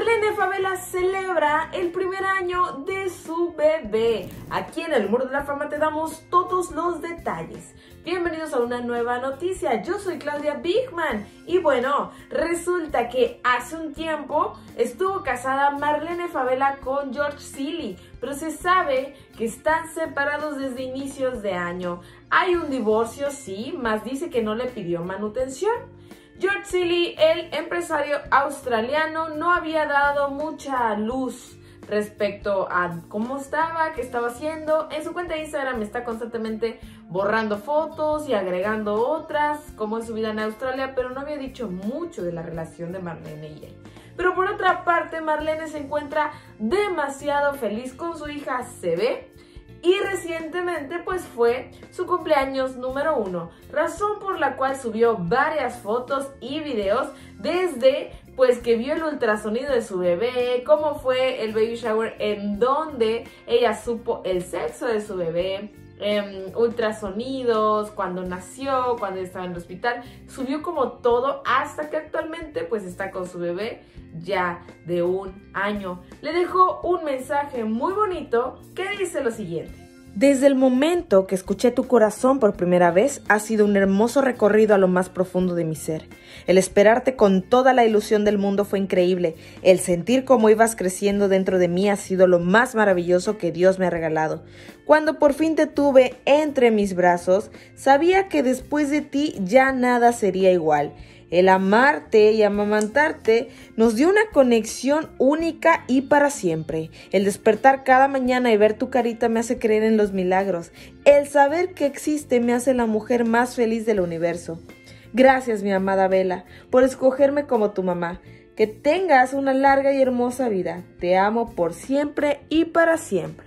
Marlene Favela celebra el primer año de su bebé. Aquí en el Muro de la Fama te damos todos los detalles. Bienvenidos a una nueva noticia. Yo soy Claudia Bigman y bueno, resulta que hace un tiempo estuvo casada Marlene Favela con George Seeley, pero se sabe que están separados desde inicios de año. Hay un divorcio, sí, mas dice que no le pidió manutención. George Seeley, el empresario australiano, no había dado mucha luz respecto a cómo estaba, qué estaba haciendo. En su cuenta de Instagram está constantemente borrando fotos y agregando otras, como en su vida en Australia, pero no había dicho mucho de la relación de Marlene y él. Pero por otra parte, Marlene se encuentra demasiado feliz con su hija CB. Y recientemente pues fue su cumpleaños número 1, razón por la cual subió varias fotos y videos desde pues que vio el ultrasonido de su bebé, cómo fue el baby shower en donde ella supo el sexo de su bebé, ultrasonidos, cuando nació, cuando estaba en el hospital, subió como todo hasta que actualmente pues está con su bebé ya de 1 año. Le dejó un mensaje muy bonito que dice lo siguiente: desde el momento que escuché tu corazón por primera vez, ha sido un hermoso recorrido a lo más profundo de mi ser. El esperarte con toda la ilusión del mundo fue increíble. El sentir cómo ibas creciendo dentro de mí ha sido lo más maravilloso que Dios me ha regalado. Cuando por fin te tuve entre mis brazos, sabía que después de ti ya nada sería igual. El amarte y amamantarte nos dio una conexión única y para siempre. El despertar cada mañana y ver tu carita me hace creer en los milagros. El saber que existe me hace la mujer más feliz del universo. Gracias, mi amada Vela, por escogerme como tu mamá. Que tengas una larga y hermosa vida. Te amo por siempre y para siempre.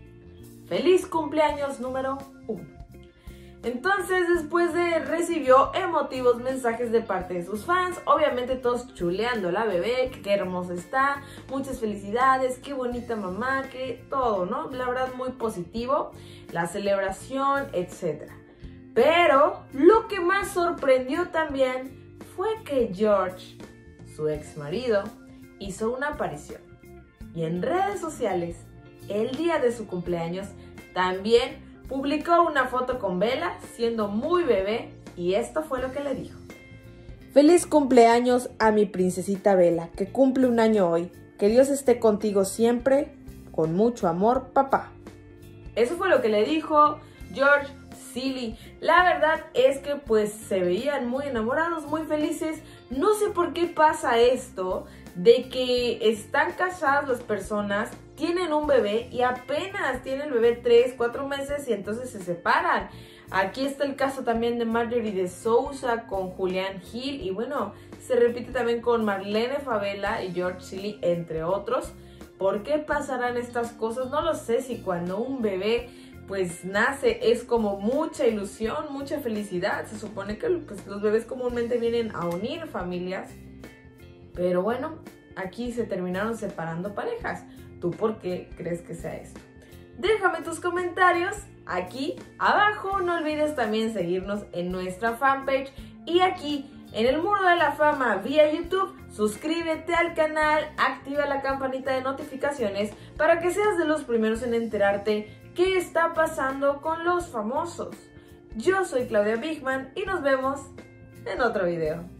¡Feliz cumpleaños número 1! Entonces después recibió emotivos mensajes de parte de sus fans, obviamente todos chuleando a la bebé, que qué hermosa está, muchas felicidades, qué bonita mamá, que todo, ¿no? La verdad muy positivo, la celebración, etc. Pero lo que más sorprendió también fue que George, su ex marido, hizo una aparición. Y en redes sociales, el día de su cumpleaños, también publicó una foto con Vela siendo muy bebé y esto fue lo que le dijo. Feliz cumpleaños a mi princesita Vela, que cumple 1 año hoy. Que Dios esté contigo siempre, con mucho amor, papá. Eso fue lo que le dijo George Seeley. La verdad es que pues se veían muy enamorados, muy felices. No sé por qué pasa esto de que están casadas las personas, tienen un bebé y apenas tiene el bebé 3, 4 meses y entonces se separan. Aquí está el caso también de Marjorie de Sousa con Julián Gil y bueno, se repite también con Marlene Favela y George Seeley, entre otros. ¿Por qué pasarán estas cosas? No lo sé, si cuando un bebé pues nace es como mucha ilusión, mucha felicidad. Se supone que pues, los bebés comúnmente vienen a unir familias. Pero bueno, aquí se terminaron separando parejas. ¿Tú por qué crees que sea esto? Déjame tus comentarios aquí abajo. No olvides también seguirnos en nuestra fanpage. Y aquí en el Muro de la Fama vía YouTube, suscríbete al canal, activa la campanita de notificaciones para que seas de los primeros en enterarte qué está pasando con los famosos. Yo soy Claudia Bigman y nos vemos en otro video.